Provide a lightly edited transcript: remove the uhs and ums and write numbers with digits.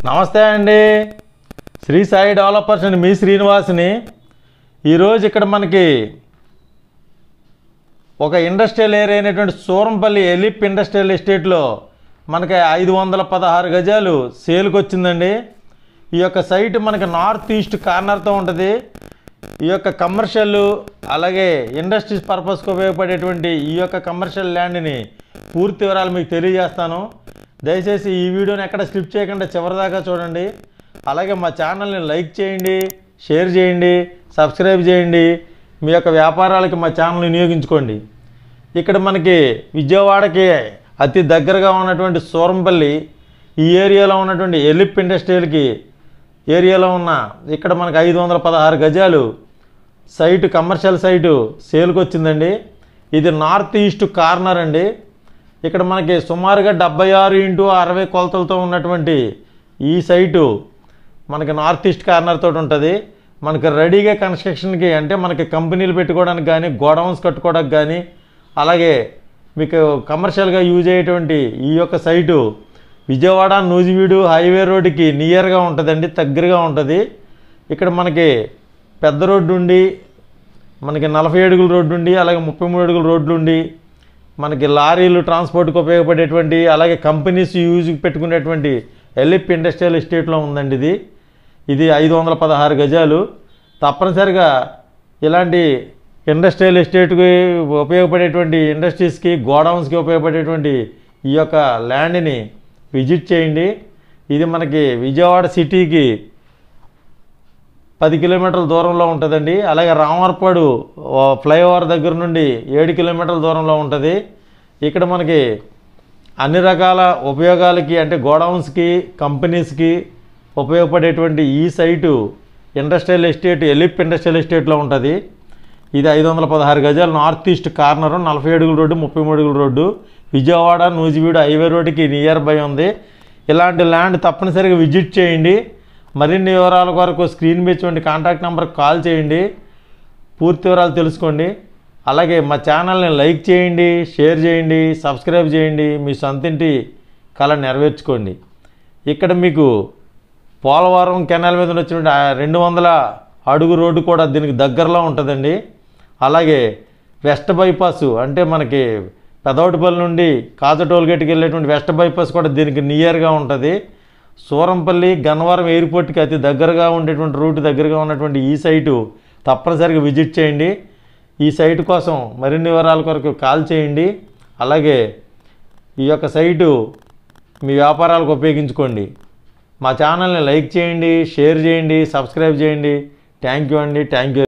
నమస్తే అండి. శ్రీ సాయి డెవలపర్స్ అండి, మీ శ్రీనివాస్ని. ఈరోజు ఇక్కడ మనకి ఒక ఇండస్ట్రియల్ ఏరియా అయినటువంటి సూరంపల్లి ఎలిప్ ఇండస్ట్రియల్ ఎస్టేట్లో మనకి 516 గజాలు సేల్కి వచ్చిందండి. ఈ యొక్క సైట్ మనకి నార్త్ ఈస్ట్ కార్నర్తో ఉంటుంది. ఈ యొక్క కమర్షియల్ అలాగే ఇండస్ట్రీస్ పర్పస్కి ఉపయోగపడేటువంటి ఈ యొక్క కమర్షియల్ ల్యాండ్ని పూర్తి వివరాలు మీకు తెలియజేస్తాను. దయచేసి ఈ వీడియోని ఎక్కడ స్కిప్ చేయకుండా చివరిదాకా చూడండి. అలాగే మా ఛానల్ని లైక్ చేయండి, షేర్ చేయండి, సబ్స్క్రైబ్ చేయండి. మీ యొక్క వ్యాపారాలకి మా ఛానల్ వినియోగించుకోండి. ఇక్కడ మనకి విజయవాడకి అతి దగ్గరగా ఉన్నటువంటి సూరంపల్లి ఈ ఏరియాలో ఉన్నటువంటి ఎలిప్ ఇండస్ట్రియల్కి ఏరియాలో ఉన్న ఇక్కడ మనకి 516 గజాలు సైటు, కమర్షియల్ సైటు సేల్కి వచ్చిందండి. ఇది నార్త్ ఈస్ట్ కార్నర్ అండి. ఇక్కడ మనకి సుమారుగా 76x60 కొలతలతో ఉన్నటువంటి ఈ సైటు మనకి నార్త్ ఈస్ట్ కార్నర్ తోటి ఉంటుంది. మనకి రెడీగా కన్స్ట్రక్షన్కి అంటే మనకి కంపెనీలు పెట్టుకోవడానికి కానీ, గోడౌన్స్ కట్టుకోవడానికి కానీ, అలాగే మీకు కమర్షియల్గా యూజ్ అయ్యేటువంటి ఈ యొక్క సైటు విజయవాడ నూజివీడు హైవే రోడ్డుకి నియర్గా ఉంటుందండి, దగ్గరగా ఉంటుంది. ఇక్కడ మనకి పెద్ద రోడ్డు ఉండి, మనకి 40 అడుగుల రోడ్డు ఉండి, అలాగే 33 అడుగుల రోడ్లు ఉండి, మనకి లారీలు ట్రాన్స్పోర్ట్కి ఉపయోగపడేటువంటి, అలాగే కంపెనీస్ యూజ్కి పెట్టుకునేటువంటి ఎలిప్ ఇండస్ట్రియల్ ఎస్టేట్లో ఉందండి. ఇది 516 గజాలు. తప్పనిసరిగా ఇలాంటి ఇండస్ట్రియల్ ఎస్టేట్కి ఉపయోగపడేటువంటి ఇండస్ట్రీస్కి, గోడౌన్స్కి ఉపయోగపడేటువంటి ఈ యొక్క ల్యాండ్ని విజిట్ చేయండి. ఇది మనకి విజయవాడ సిటీకి 10 కిలోమీటర్ల దూరంలో ఉంటుందండి. అలాగే రామవరపాడు ఫ్లైఓవర్ దగ్గర నుండి 7 కిలోమీటర్ల దూరంలో ఉంటుంది. ఇక్కడ మనకి అన్ని రకాల ఉపయోగాలకి అంటే గోడౌన్స్కి, కంపెనీస్కి ఉపయోగపడేటువంటి ఈ సైటు ఇండస్ట్రియల్ ఎస్టేట్ ఎలిప్ ఇండస్ట్రియల్ ఎస్టేట్లో ఉంటుంది. ఇది 516 గజాలు నార్త్ ఈస్ట్ కార్నరు, 40 అడుగుల రోడ్డు, 33 అడుగుల రోడ్డు, విజయవాడ నూజివీడు హైవే రోడ్డుకి నియర్ బై ఉంది. ఇలాంటి ల్యాండ్ తప్పనిసరిగా విజిట్ చేయండి. మరిన్ని వివరాల కొరకు స్క్రీన్ మీద చూడండి కాంటాక్ట్ నెంబర్కి కాల్ చేయండి, పూర్తి వివరాలు తెలుసుకోండి. అలాగే మా ఛానల్ని లైక్ చేయండి, షేర్ చేయండి, సబ్స్క్రైబ్ చేయండి. మీ సొంతింటి కళ నెరవేర్చుకోండి. ఇక్కడ మీకు పోలవరం కెనాల్ మీద వచ్చినటువంటి 200 అడుగు రోడ్డు కూడా దీనికి దగ్గరలో ఉంటుందండి. అలాగే వెస్ట్ బైపాస్ అంటే మనకి పెదవటిపల్లి నుండి కాజ టోల్గేట్కి వెళ్ళేటువంటి వెస్ట్ బైపాస్ కూడా దీనికి నియర్గా ఉంటుంది. సూరంపల్లి గన్నవరం ఎయిర్పోర్ట్కి అతి దగ్గరగా ఉండేటువంటి రూట్ దగ్గరగా ఉన్నటువంటి ఈ సైటు తప్పనిసరిగా విజిట్ చేయండి. ఈ సైటు కోసం మరిన్ని వివరాల కొరకు కాల్ చేయండి. అలాగే ఈ యొక్క సైటు మీ వ్యాపారాలకు ఉపయోగించుకోండి. మా ఛానల్ని లైక్ చేయండి, షేర్ చేయండి, సబ్స్క్రైబ్ చేయండి. థ్యాంక్ యూ అండి. Thank you.